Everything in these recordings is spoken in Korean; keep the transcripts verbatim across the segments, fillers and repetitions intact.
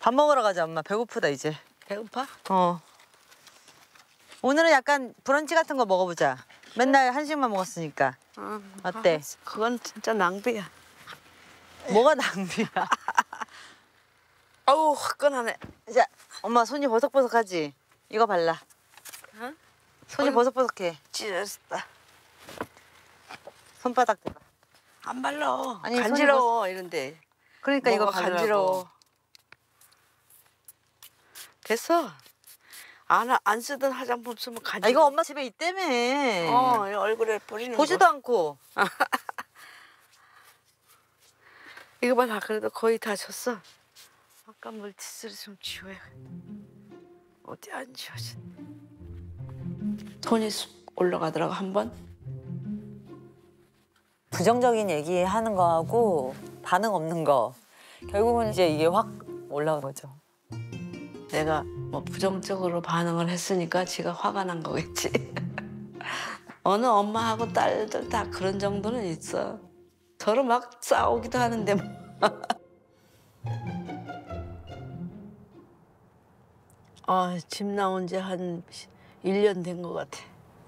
밥 먹으러 가자, 엄마. 배고프다, 이제. 배고파? 어. 오늘은 약간 브런치 같은 거 먹어보자. 맨날 한식만 먹었으니까. 어, 어때? 아, 그건 진짜 낭비야. 뭐가 낭비야? 아우, 화끈하네. 자, 엄마 손이 버석버석하지? 이거 발라. 어? 손이 어이, 버석버석해. 찢었다. 손바닥 대봐. 안 발라. 아니, 간지러워, 버섯... 이런데. 그러니까 이거 뭐가 바르라고. 간지러워. 됐어. 안, 안 쓰던 화장품 쓰면 간지러워. 아, 이거 엄마 집에 있다며. 어, 얼굴에 뿌리는 보지도 거. 않고. 이거 봐, 다 그래도 거의 다 졌어. 아까 물티슈를 좀 지워야. 어디 안 지워진. 손이 올라가더라고, 한 번. 부정적인 얘기하는 거하고 반응 없는 거. 결국은 이제 이게 확 올라온 거죠. 내가 뭐 부정적으로 반응을 했으니까 지가 화가 난 거겠지. 어느 엄마하고 딸들 다 그런 정도는 있어. 서로 막 싸우기도 하는데 뭐. 아, 집 나온 지 한 일 년 된 것 같아.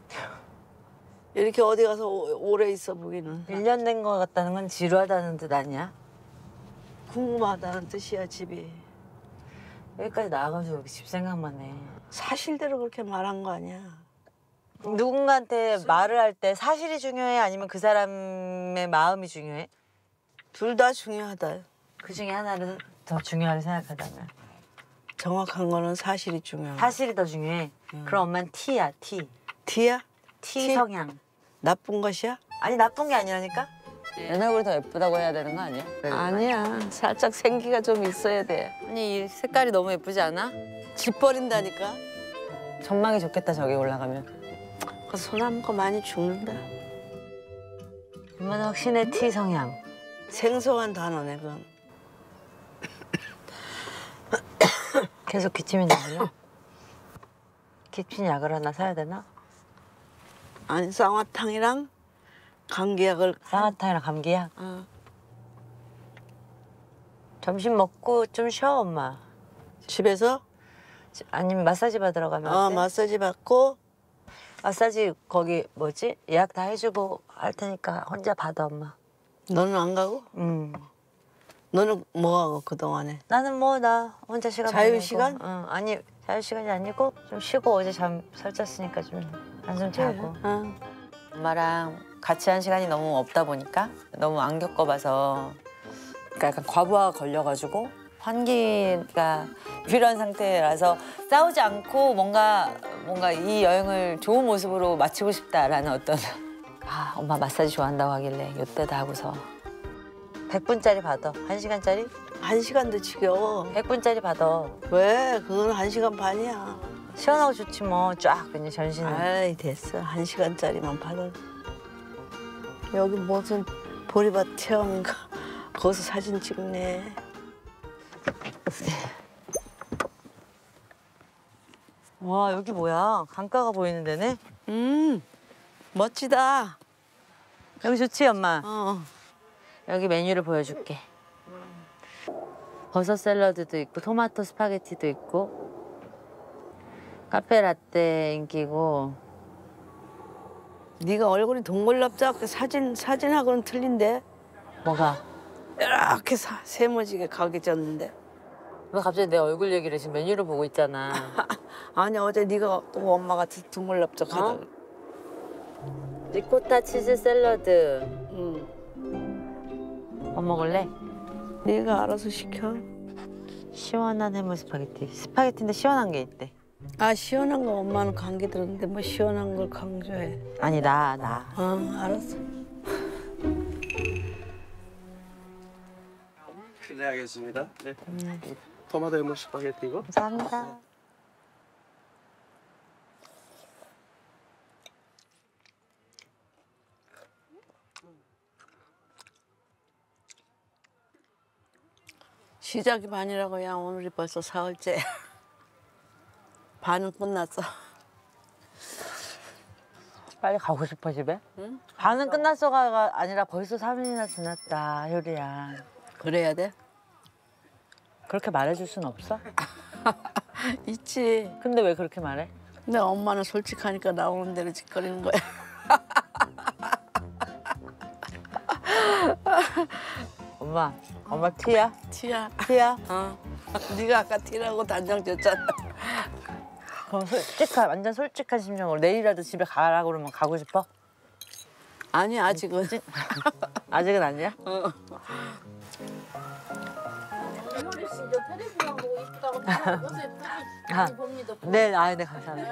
이렇게 어디 가서 오, 오래 있어 보기는. 일 년 된 거 같다는 건 지루하다는 뜻 아니야? 궁금하다는 뜻이야, 집이. 여기까지 나와가지고 여기 집 생각만 해. 사실대로 그렇게 말한 거 아니야. 누군가한테 말을 할 때 사실이 중요해? 아니면 그 사람의 마음이 중요해? 둘 다 중요하다. 그 중에 하나를 더 중요하게 생각하자면. 정확한 거는 사실이 중요해. 사실이 더 중요해? 음. 그럼 엄마는 T야, T. T야? T, T? 성향. 나쁜 것이야? 아니, 나쁜 게 아니라니까? 내 얼굴이 더 예쁘다고 해야 되는 거 아니야? 아니야. 살짝 생기가 좀 있어야 돼. 아니, 이 색깔이 너무 예쁘지 않아? 집 버린다니까. 전망이 좋겠다, 저기 올라가면. 그 소나무 거 많이 죽는다. 엄마는 확신의 T 성향. 생소한 단어네, 그건. 계속 기침이 나오냐? 기침 약을 하나 사야 되나? 아니, 쌍화탕이랑 감기약을. 쌍화탕이랑 감기약? 어. 점심 먹고 좀 쉬어, 엄마. 집에서? 아니면 마사지 받으러 가면 어, 어때? 마사지 받고. 마사지 거기 뭐지? 예약 다 해주고 할 테니까 혼자 받아, 엄마. 너는 안 가고? 응. 너는 뭐 하고 그동안에? 나는 뭐 나 혼자 시간 자유시간? 보내고. 응. 아니, 자유시간이 아니고 좀 쉬고 어제 잠 설쳤으니까 좀 한숨 자고. 응. 엄마랑 같이 한 시간이 너무 없다 보니까 너무 안 겪어봐서 그러니까 약간 과부하가 걸려가지고 환기가 필요한 상태라서 싸우지 않고 뭔가 뭔가 이 여행을 좋은 모습으로 마치고 싶다라는 어떤 아 엄마 마사지 좋아한다고 하길래 요때다 하고서 백 분짜리 받아. 한 시간짜리? 한 시간도 지겨워. 백 분짜리 받아. 왜? 그건 한 시간 반이야. 시원하고 좋지 뭐. 쫙 그냥 전신을. 아이, 됐어. 한 시간짜리만 받아. 여기 무슨 보리밭 체험인가? 거기서 사진 찍네. 와 여기 뭐야? 강가가 보이는 데네? 음, 멋지다. 여기 좋지 엄마? 어. 여기 메뉴를 보여줄게. 버섯 샐러드도 있고 토마토 스파게티도 있고 카페 라떼 인기고. 네가 얼굴이 동글럽자. 그 사진 사진하고는 틀린데. 뭐가? 이렇게 사, 세모지게 가게 졌는데. 왜 갑자기 내 얼굴 얘기를 지금 메뉴를 보고 있잖아. 아니 어제 네가 또 엄마가 동글럽적하다. 어? 리코타 치즈 샐러드. 응. 뭐 먹을래? 네가 알아서 시켜. 시원한 해물 스파게티. 스파게티인데 시원한 게 있대. 아, 시원한 거 엄마는 감기 들었는데 뭐 시원한 걸 강조해. 아니 나 나. 어, 알았어. 실례하겠습니다. 네. 토마토 해물 스파게티고. 감사합니다. 시작이 반이라고. 야, 오늘이 벌써 사흘째. 반은 끝났어. 빨리 가고 싶어 집에? 응? 반은 끝났어가 아니라 벌써 삼 일이나 지났다 효리야. 그래야 돼? 그렇게 말해줄 순 없어? 있지. 근데 왜 그렇게 말해? 근데 엄마는 솔직하니까 나오는 대로 짓거리는 거야. 엄마, 엄마 티야? 티야. 티야? 어. 네가 아까 티라고 단정 줬잖아. 그럼 솔직한, 완전 솔직한 심정으로 내일이라도 집에 가라고 그러면 가고 싶어? 아니 아직은. 아직은 아니야? 어. 아, 네, 아, 네, 감사합니다.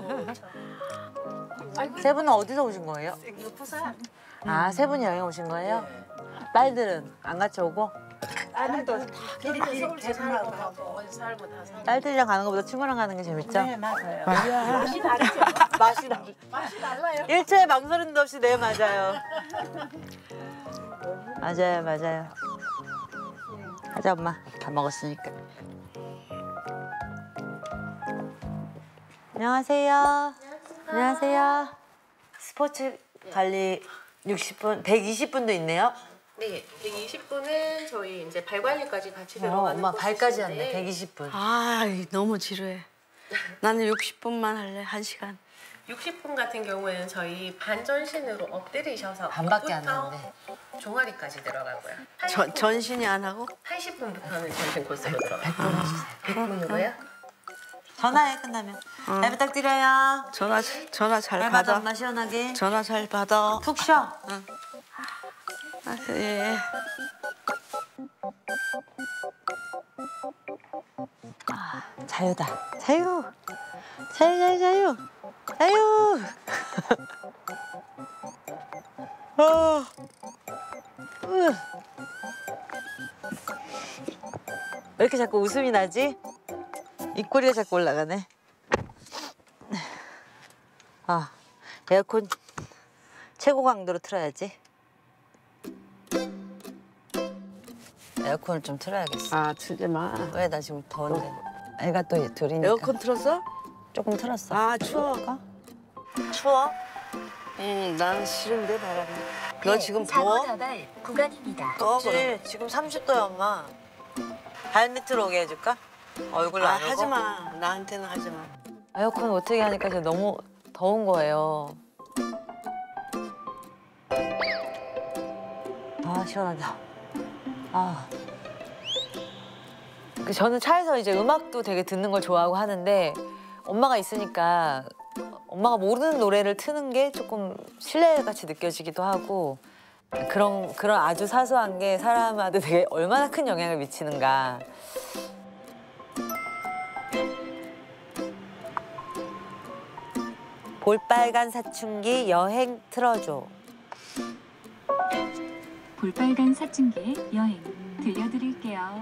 세 분은 어디서 오신 거예요? 아, 세 분이 여행 오신 거예요? 딸들은 안 같이 오고? 딸들도 다 서울 살고 가고 어디 살고 다 살고. 딸들이랑 가는 것보다 친구랑 가는 게 재밌죠? 네 맞아요. 맛이 다르죠. 맛이 나. 맛이 달라요. 일체의 망설임도 없이 네, 맞아요. 맞아요, 맞아요. 가자, 엄마. 다 먹었으니까. 안녕하세요. 안녕하세요. 스포츠 관리 육십 분, 백이십 분도 있네요. 네, 백이십 분은 저희 이제 발 관리까지 같이 어, 들어가는 엄마 발까지 코스인데 왔네, 백이십 분. 아 너무 지루해. 나는 육십 분만 할래. 한 시간. 육십 분 같은 경우에는 저희 반전신으로 엎드리셔서 반밖에 안 부터 하는데. 종아리까지 들어가고요. 전 전신이 안 하고? 팔십 분부터는 전신 코스로 들어가요. 백 분으로요? 전화해, 끝나면. 잘 부탁드려요. 전화 전화 잘 잘 받아, 받아. 엄마 시원하게. 전화 잘 받아. 푹 쉬어. 아, 예. 자유다. 자유. 자유, 자유, 자유. 자유. 어. 으. 왜 이렇게 자꾸 웃음이 나지? 입꼬리가 자꾸 올라가네. 아, 에어컨 최고 강도로 틀어야지. 에어컨을 좀 틀어야겠어. 아 틀지 마. 왜? 나 지금 더운데. 애가 또 둘이니까. 에어컨 틀었어? 조금 틀었어. 아 추워. 추워? 응, 난 싫은데 바람이. 너 지금 더워? 구간입니다. 꺼 그럼. 그치? 지금 삼십 도야, 엄마. 발 밑으로 오게 해줄까? 얼굴로 아 안 오고? 하지 마. 나한테는 하지 마. 에어컨 어떻게 하니까 진짜 너무 더운 거예요. 아, 시원하다. 아. 그 저는 차에서 이제 음악도 되게 듣는 걸 좋아하고 하는데 엄마가 있으니까 엄마가 모르는 노래를 트는 게 조금 신뢰같이 느껴지기도 하고 그런 그런 아주 사소한 게 사람한테 되게 얼마나 큰 영향을 미치는가. 볼빨간 사춘기 여행 틀어줘. 볼빨간 사춘기의 여행 들려드릴게요.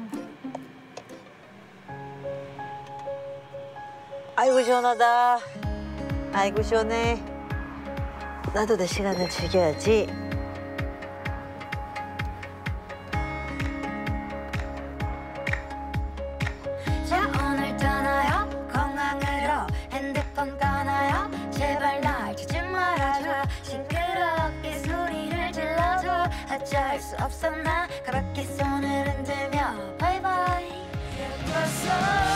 아이고 시원하다. 아이고 시원해. 나도 내 시간을 즐겨야지. 자 오늘 떠나요 공항으로 핸드폰 꺼놔요 제발 날 찾지 말아줘 싱그럽게 소리를 질러줘 어쩔 수 없어 나 그렇게 손을 흔들며 바이바이 예뻤어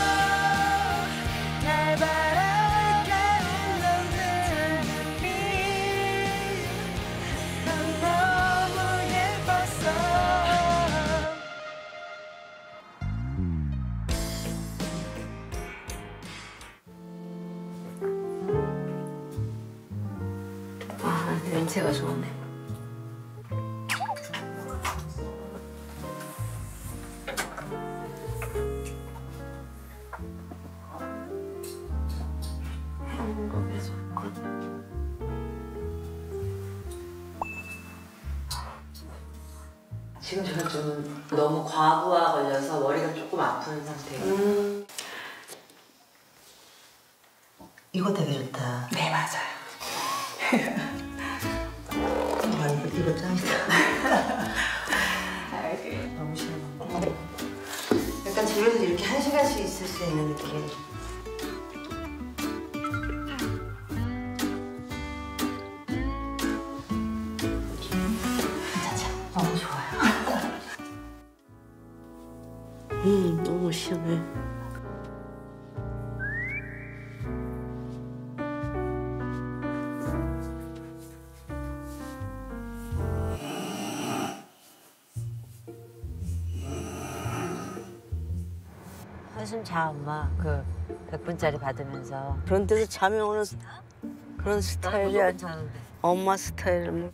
날 바라보는 너는 눈빛 넌 너무 예뻤어 아 냄새가 좋네. 지금 저는 좀 너무 과부하 걸려서 머리가 조금 아픈 상태예요. 음. 이거 되게 좋다. 네 맞아요. 아, 이거, 이거 짱이다. 너무 시원한데. 약간 집에서 이렇게 한 시간씩 있을 수 있는 느낌. 괜찮죠? 너무 좋아요. 음 너무 한숨 자 엄마. 그 백 분짜리 받으면서. 그런 데서 잠이 오는 스- 그런 스타일이 아니 자는데. 엄마 스타일은.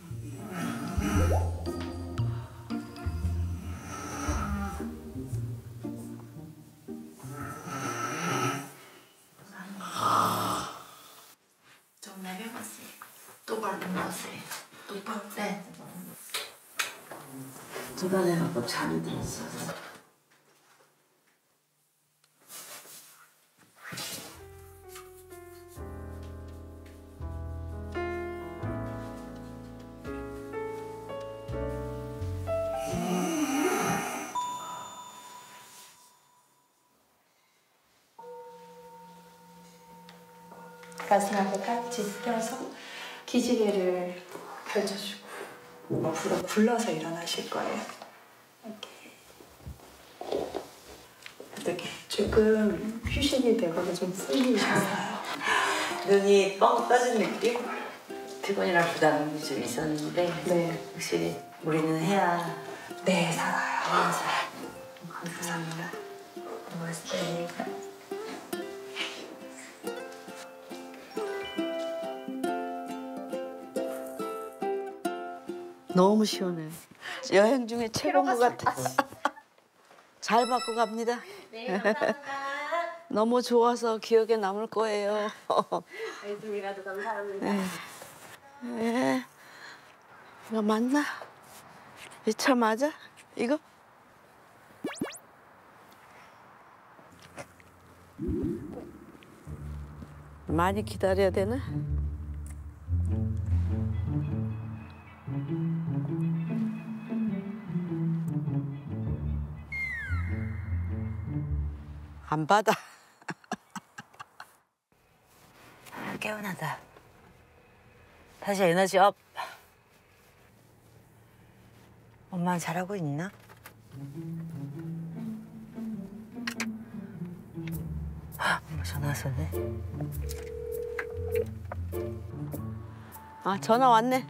좀 내려봤어요. 똑바로 넣었어요. 똑바로 네. 두번에 갖고 잠이 들었어. 가슴하고 같이 껴서 기지개를 펼쳐주고 앞으로 굴러서 일어나실 거예요. 이렇게. 이렇게 조금 휴식이 되고 좀 풀리셨어요. 눈이 뻥 떠진 느낌? 피곤이랑 부담이 좀 있었는데 네, 확실히 우리는 해야 네 살아요. 감사합니다. 고맙습니다. 너무 시원해. 여행 중에 최고인 것 같아. 잘 받고 갑니다. 네, 감사합니다. 너무 좋아서 기억에 남을 거예요. 말씀이라도 감사합니다. 예. 이거 맞나? 이 차 맞아? 이거? 많이 기다려야 되나? 안 받아. 아, 개운하다. 다시 에너지 업. 엄마는 잘하고 있나? 아, 엄마 전화 왔었네. 아, 전화 왔네.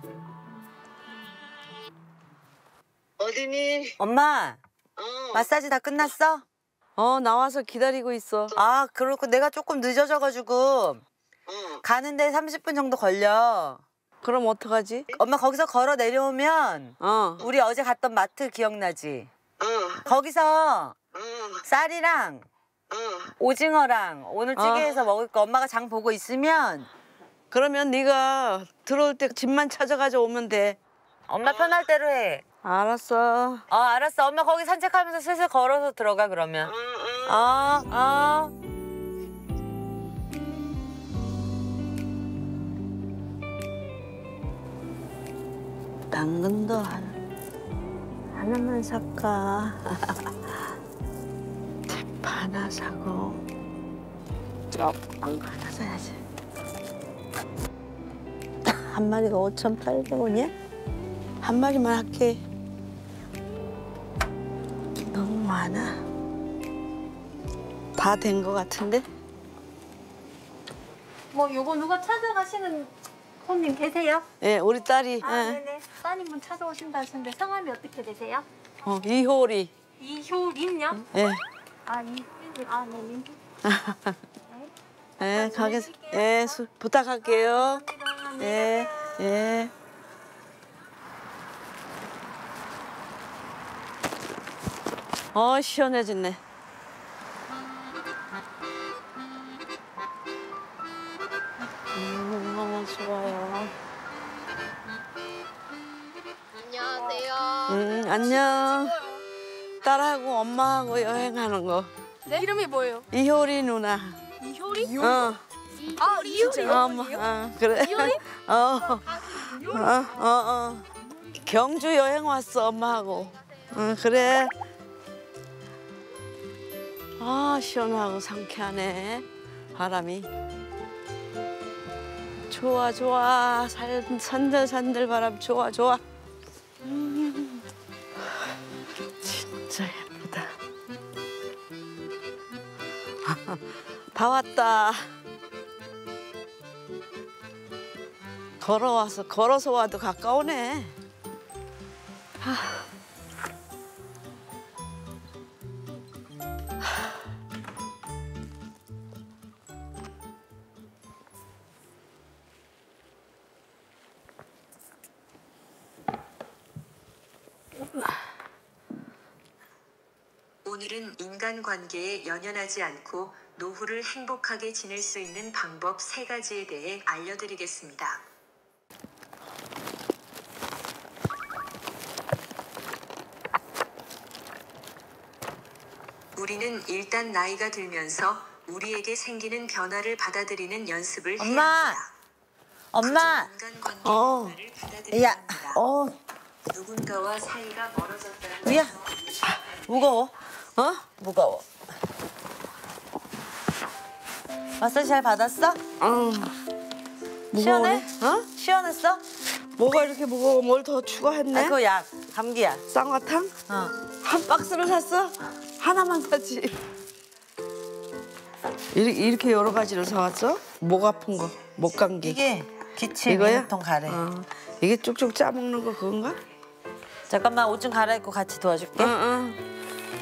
어디니? 엄마, 어. 마사지 다 끝났어? 어, 나와서 기다리고 있어. 아, 그렇고 내가 조금 늦어져가지고 어. 가는데 삼십 분 정도 걸려. 그럼 어떡하지? 엄마 거기서 걸어 내려오면 어. 우리 어제 갔던 마트 기억나지? 어. 거기서 어. 쌀이랑 어. 오징어랑 오늘 찌개해서 먹을 거 엄마가 장 보고 있으면 그러면 네가 들어올 때 집만 찾아가지고 오면 돼. 엄마 편할 대로 해. 알았어. 어, 알았어. 엄마 거기 산책하면서 슬슬 걸어서 들어가 그러면. 어, 어. 당근도 하나, 하나만 살까? 대파 하나 사고 조금 하나 사야지. 한 마리가 오천팔백 원이야? 한 마리만 할게. 너무 많아. 다 된 거 같은데? 뭐 요거 누가 찾아가시는 손님 계세요? 예, 우리 딸이. 아, 예. 네네. 따님분 찾아오신다 하시는데 성함이 어떻게 되세요? 어, 이효리. 이효린요? 예. 아, 이효린. 아, 네, 린. 예, 가겠. 예, 수, 부탁할게요. 예, 예. 어, 시원해졌네. 음, 너무 좋아요. 안녕하세요. 음, 안녕. 딸하고 엄마하고 여행하는 거. 네? 이름이 뭐예요? 이효리 누나. 이효리? 어. 아, 이효리. 어, 엄마, 어, 그래. 이효리? 어, 어, 어, 어. 경주 여행 왔어, 엄마하고. 응, 그래. 아, 시원하고 상쾌하네, 바람이. 좋아, 좋아. 살, 산들산들 바람 좋아, 좋아. 음, 진짜 예쁘다. 다 왔다. 걸어와서, 걸어서 와도 가까우네. 하. 오늘은 인간관계에 연연하지 않고 노후를 행복하게 지낼 수 있는 방법 세 가지에 대해 알려드리겠습니다. 우리는 일단 나이가 들면서 우리에게 생기는 변화를 받아들이는 연습을 해야 엄마! 합니다. 엄마! 인간관계의 어. 변화를 받아들여야 야, 합니다. 어, 누군가와 사이가 멀어졌다는 야, 무거워. 어? 무거워. 마사지 잘 받았어? 어. 시원해? 어? 시원했어? 뭐가 이렇게 무거워? 뭘 더 추가했네? 아, 그거 약, 감기야. 쌍화탕? 어. 한 박스를 샀어? 하나만 샀지. 이렇게, 이렇게 여러 가지를 사왔어? 목 아픈 거, 목 감기. 이게 기침, 이거야? 통 가래. 어. 이게 쭉쭉 짜먹는 거 그건가? 잠깐만 옷 좀 갈아입고 같이 도와줄게. 응, 응.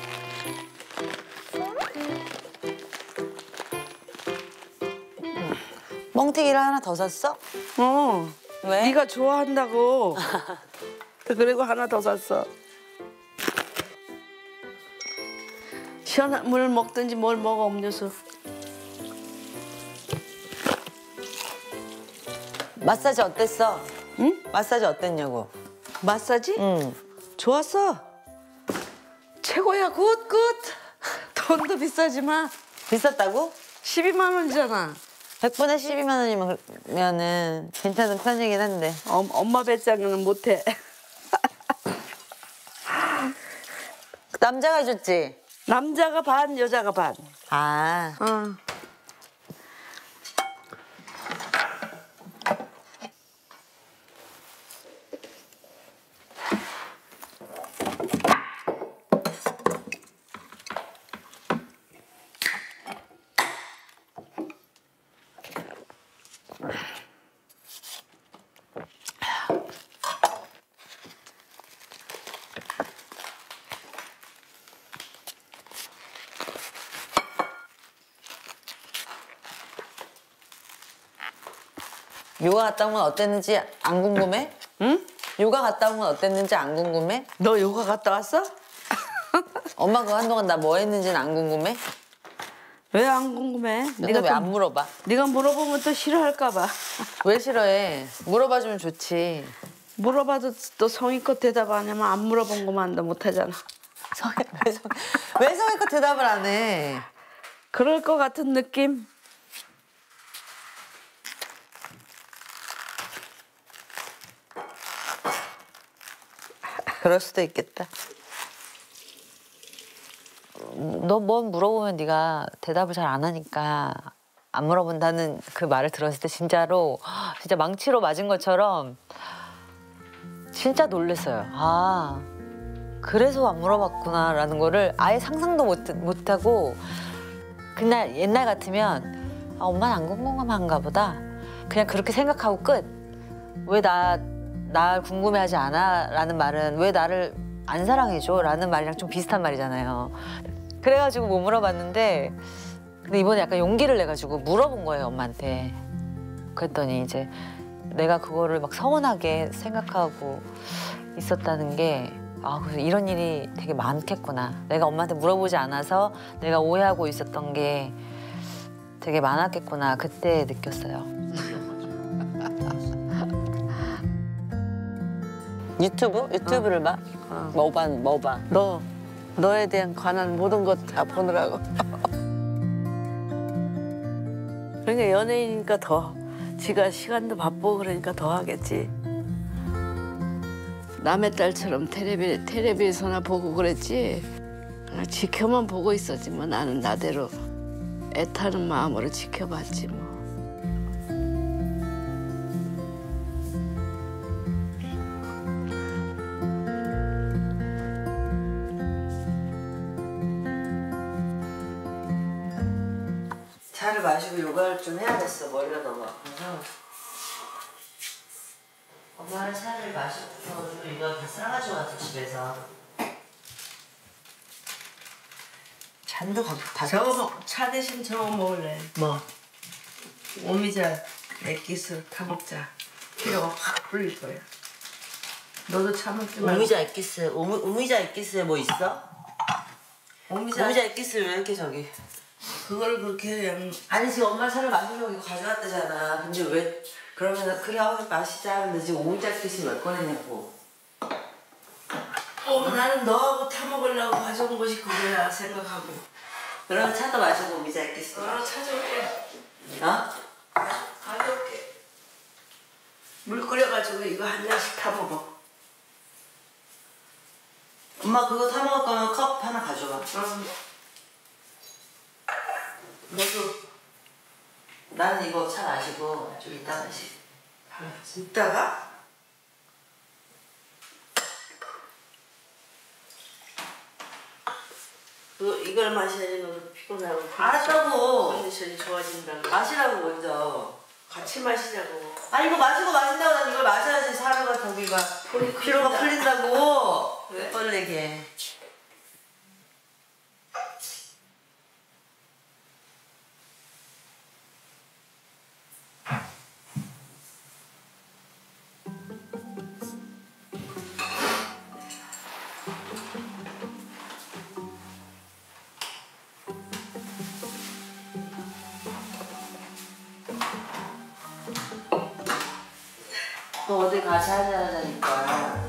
멍튀기를 하나 더 샀어? 어. 왜? 네가 좋아한다고. 그리고 하나 더 샀어. 시원한 물 먹든지 뭘 먹어, 음료수. 마사지 어땠어? 응? 마사지 어땠냐고? 마사지? 응. 좋았어. 최고야, 굿, 굿. 돈도 비싸지만 비쌌다고? 십이만 원이잖아. 백 분에 십이만 원이면은 괜찮은 편이긴 한데. 엄, 엄마 배짱은 못해. 남자가 해줬지? 남자가 반, 여자가 반. 아. 어. 요가 갔다 온 건 어땠는지 안 궁금해? 응? 요가 갔다 온 건 어땠는지 안 궁금해? 너 요가 갔다 왔어? 엄마 그 한동안 나 뭐 했는지는 안 궁금해? 왜 안 궁금해? 근데 왜 안 물어봐? 네가 물어보면 또 싫어할까 봐. 왜 싫어해? 물어봐주면 좋지. 물어봐도 또 성의껏 대답 안 하면 안 물어본 것만 도 못하잖아. 성의, 왜, 성, 왜 성의껏 대답을 안 해? 그럴 것 같은 느낌? 그럴 수도 있겠다. 너 뭐 물어보면 네가 대답을 잘 안 하니까 안 물어본다는 그 말을 들었을 때 진짜로 진짜 망치로 맞은 것처럼 진짜 놀랐어요. 아 그래서 안 물어봤구나라는 거를 아예 상상도 못, 못하고 그날 옛날 같으면 아, 엄마는 안 궁금한가 보다 그냥 그렇게 생각하고 끝. 왜 나 나 궁금해하지 않아? 라는 말은 왜 나를 안 사랑해줘? 라는 말이랑 좀 비슷한 말이잖아요. 그래가지고 못 물어봤는데 근데 이번에 약간 용기를 내가지고 물어본 거예요, 엄마한테. 그랬더니 이제 내가 그거를 막 서운하게 생각하고 있었다는 게 아, 그래서 이런 일이 되게 많겠구나. 내가 엄마한테 물어보지 않아서 내가 오해하고 있었던 게 되게 많았겠구나. 그때 느꼈어요. 유튜브? 유튜브를 봐? 어. 뭐 봐? 뭐 봐? 너, 너에 대한 관한 모든 것 다 보느라고. 그러니까 연예인이니까 더, 지가 시간도 바쁘고 그러니까 더 하겠지. 남의 딸처럼 텔레비, 텔레비에서나 보고 그랬지. 그냥 지켜만 보고 있었지 뭐. 나는 나대로 애타는 마음으로 지켜봤지 뭐. 차를 마시고 요가를 좀 해야겠어. 머리가 너무 아파서. 엄마는 차를 마시고서 요가 다 싸가지고 와서 집에서. 잔도 다 저거 먹, 차 대신 저거 먹을래. 뭐? 오미자 액기스 타먹자. 피로가 확 풀릴 거야. 너도 차 먹지 말고. 오미자 액기스, 오미, 오미자 액기스에 뭐 있어? 오미자 오미자 액기스를 왜 이렇게 저기? 그걸 그렇게 그냥 아니 지금 엄마 차를 마시려고 이거 가져왔다잖아. 근데 왜 그러면 그래 하고 마시자. 근데 지금 오미자 액기스를 왜 꺼내냐고. 어, 나는 너하고 타먹으려고 가져온 것이 그거야 생각하고. 그러면 차도 마시고 오미자 액기스. 어, 찾아올게. 어? 가져올게. 물 끓여가지고 이거 한 잔씩 타먹어. 엄마 그거 타 먹을 거면 컵 하나 가져와. 응. 너도 나는 이거 차 마시고 좀 이따 마시. 이따가? 그 이걸 마셔야지 너도 피곤하고. 알았다고. 컨디션이 좋아진다고. 마시라고 먼저. 같이 마시자고. 아니 이거 마시고 마신다고 난 이걸 마셔야지 사료가 저기가 피로가 풀린다고. 왜 뻘레게. 또 어디 가서 하자니까.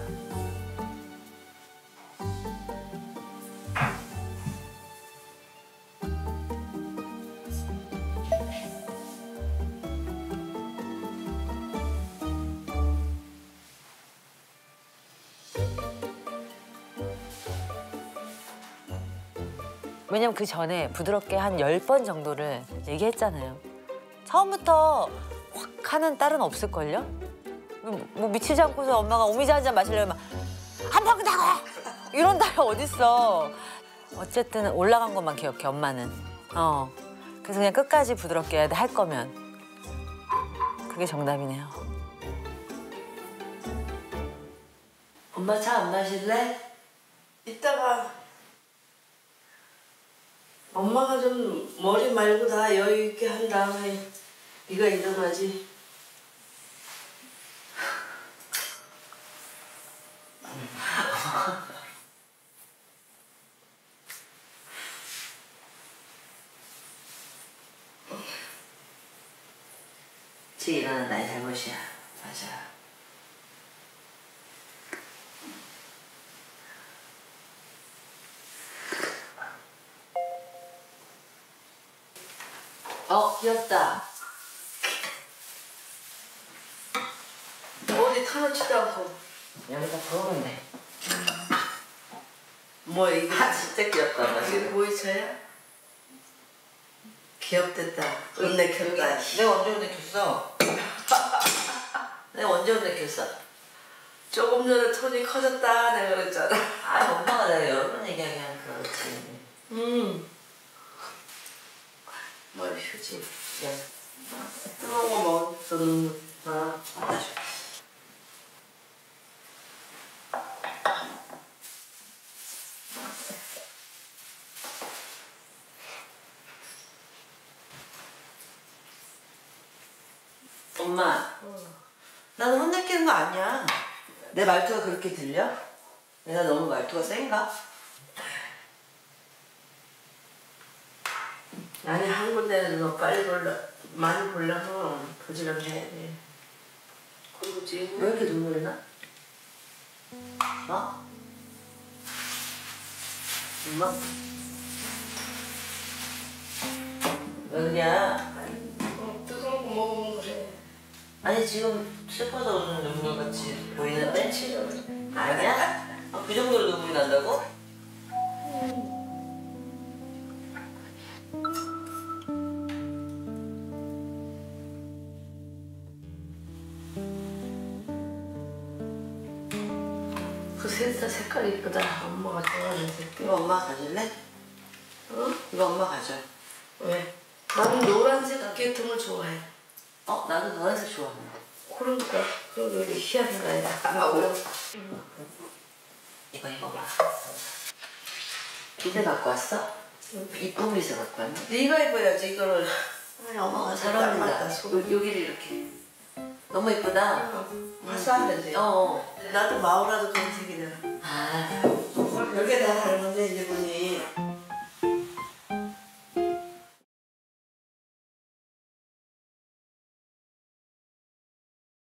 왜냐면 그 전에 부드럽게 한 열 번 정도를 얘기했잖아요. 처음부터 확 하는 딸은 없을걸요? 뭐 미치지 않고서 엄마가 오미자 한 잔 마시려면 안 먹는다고! 이런 딸이 어딨어. 어쨌든 올라간 것만 기억해, 엄마는. 어. 그래서 그냥 끝까지 부드럽게 해야 돼, 할 거면. 그게 정답이네요. 엄마 차 안 마실래? 이따가 엄마가 좀 머리 말고 다 여유 있게 한 다음에 네가 일어나지. 지금 일어난 나의 잘못이야. 맞아. 어, 귀엽다. 어디 타놓지도 않고. 여기다 부으면 돼. 뭐 이게 아, 진짜 귀엽다. 이게 보이차야? 귀엽댔다. 돈 내켰다. 내가 언제 돈 내켰어? 내가 언제 돈 내켰어? 조금 전에 톤이 커졌다 내가 그랬잖아. 아니 엄마가 내가 여러 번 얘기하면 그렇지. 음. 머리 휴지. 야. 뜨거운 거 먹었어. 눈. 아, 맞아. 엄마, 나는 혼내키는 거 아니야. 내 말투가 그렇게 들려? 내가 너무 말투가 센가? 아니 한 군데는 너 빨리 볼라 많이 보려면 부지런히 해야 돼. 그리고 지금 왜 이렇게 눈물이 나? 어? 엄마? 왜 그냥? 어, 뜨거운 거 먹으면 그래. 아니 지금 슬퍼서 오는 눈물 같이 보이는데? 아니야? 어, 그 정도로 눈물이 난다고? 그 셋 다 색깔이 이쁘다. 엄마가 좋아하는 색깔. 이거 엄마 가질래? 어? 이거 엄마 가져. 왜? 나는 노란색 계통을 좋아해. 어? 나도 노란색 좋아해. 그러니까 그럼 여기 희한한 거야. 아우. 이거 입어봐. 비데 갖고 왔어? 이쁜 비데 갖고 왔네? 네가 입어야지 이거를. 아니 엄마가 잘 어울린다. 요- 여기를 이렇게. 너무 이쁘다. 화사하지. 어. 나도 마오라도 그런 색이잖아. 아. 여기에다